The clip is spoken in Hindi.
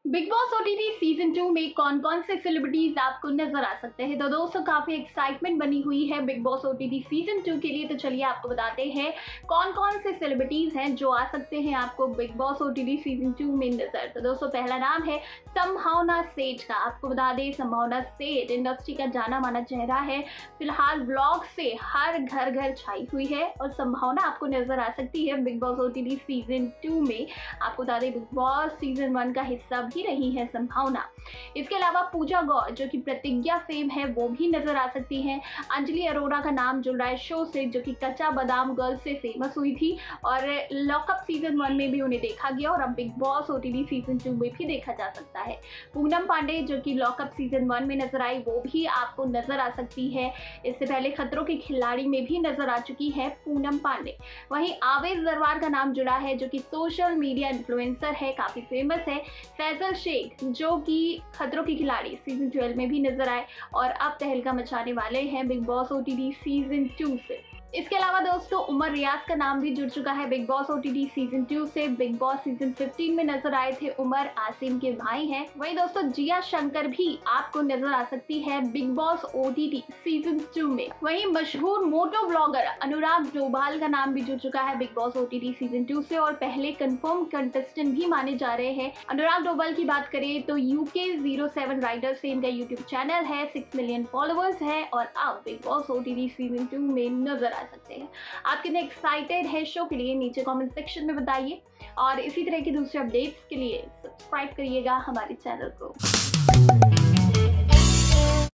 बिग बॉस ओटीटी सीजन 2 में कौन कौन से सेलिब्रिटीज आपको नजर आ सकते हैं। तो दोस्तों काफी एक्साइटमेंट बनी हुई है बिग बॉस ओटीटी सीजन 2 के लिए। तो चलिए आपको बताते हैं कौन कौन से सेलिब्रिटीज हैं जो आ सकते हैं आपको बिग बॉस ओटीटी सीजन 2 में नजर। तो दोस्तों पहला नाम है संभावना सेठ का। आपको बता दें संभावना सेठ इंडस्ट्री का जाना माना चेहरा है। फिलहाल ब्लॉग से हर घर घर छाई हुई है और संभावना आपको नजर आ सकती है बिग बॉस ओटीटी सीजन 2 में। आपको बता दें बिग बॉस सीजन 1 का हिस्सा भी रही है संभावना। इसके अलावा पूजा गौर जो कि प्रतिज्ञा फेम है वो भी नजर आ सकती हैं। अंजलि अरोड़ा का नाम जुड़ रहा है शो से, जो कि कच्चा बादाम गर्ल से फेमस हुई थी और लॉकअप सीजन 1 में भी उन्हें देखा गया और अब बिग बॉस ओटीटी सीजन 2 में भी देखा जा सकता है। पूनम पांडे जो कि लॉकअप सीजन 1 में नजर आई वो भी आपको नजर आ सकती है। इससे पहले खतरों के खिलाड़ी में भी नजर आ चुकी है पूनम पांडे। वहीं आवेश दरबार का नाम जुड़ा है जो कि सोशल मीडिया इन्फ्लुएंसर है, काफी फेमस है। फैजल शेख जो कि खतरों के खिलाड़ी सीजन 12 में भी नजर आए और अब तहलका मचाने वाले हैं बिग बॉस ओटीटी सीजन 2 से। इसके अलावा दोस्तों उमर रियाज का नाम भी जुड़ चुका है बिग बॉस ओटीटी सीजन 2 से। बिग बॉस सीजन 15 में नजर आए थे उमर, आसिम के भाई हैं। वहीं दोस्तों जिया शंकर भी आपको नजर आ सकती है बिग बॉस ओटीटी सीजन 2 में। वहीं मशहूर मोटो ब्लॉगर अनुराग डोभाल का नाम भी जुड़ चुका है बिग बॉस ओटीटी सीजन 2 से और पहले कंफर्म कंटेस्टेंट भी माने जा रहे हैं। अनुराग डोभाल की बात करें तो UK07 राइडर से इनका यूट्यूब चैनल है, 6 मिलियन फॉलोअर्स है और अब बिग बॉस ओटीटी सीजन 2 में नजर आ सकते हैं। आप कितने एक्साइटेड है शो के लिए नीचे कमेंट सेक्शन में बताइए और इसी तरह की दूसरे अपडेट्स के लिए सब्सक्राइब करिएगा हमारे चैनल को।